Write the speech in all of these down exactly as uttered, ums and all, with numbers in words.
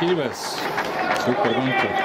Marek Ilves, superkonto.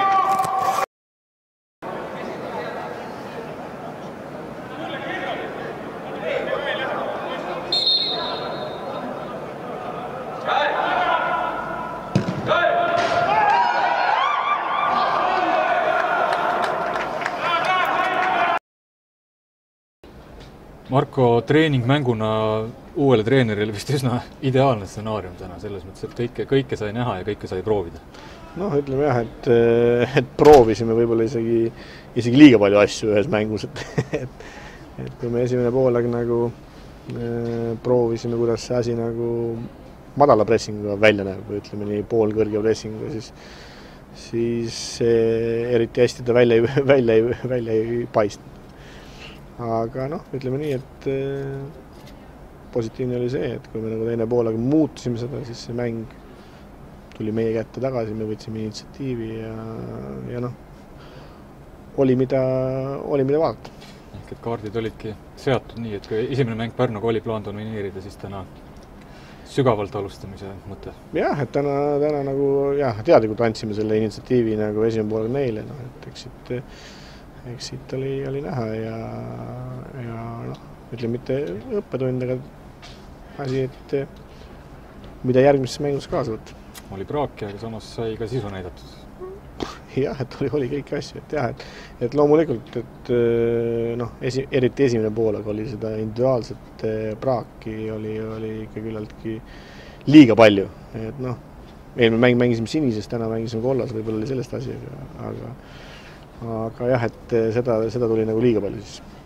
Marko, treeningmänguna uuele treenerile vist üsna ideaalne stsenaarium täna, selles mõttes, et kõike, kõike sai näha ja kõike sai proovida. Noh, ütleme jah, et, et proovisime võib-olla isegi, isegi liiga palju asju ühes mängus, et, et, et kui me esimene poolega nagu e, proovisime, kuidas see asi nagu madala pressinguga välja näeb, või ütleme nii poolkõrge pressinguga, siis, siis eriti hästi ta välja, välja, välja ei paistnud. Aga noh, ütleme nii, et positiivne oli see, et kui me nagu teine poolega muutusime seda, siis see mäng tuli meie kätte tagasi, me võtsime initsiatiivi ja, ja noh, oli mida, oli mida vaadata. Ehk et kaardid olidki seatud nii, et kui esimene mäng Pärnuga oli plaan domineerida, siis täna sügavalt alustamise mõte. Jah, et täna, täna nagu jah, teadlikult andsime selle initsiatiivi nagu esimene poolega neile, noh, et eks siit eks siit oli, oli näha ja, ja noh, ütleme mitte õppetund, aga asi, et mida järgmises mängus kaasa võtta. Oli praaki, aga samas sai ka sisu näidatud. Jah, et oli, oli kõiki asju, et jah, et, et loomulikult, et noh, esi, eriti esimene pool, aga oli seda individuaalset praaki, oli, oli ikka küllaltki liiga palju, et noh, eelmine mäng mängisime sinises, täna mängisime kollas, võib-olla oli sellest asi, aga aga jah, et seda, seda tuli nagu liiga palju siis.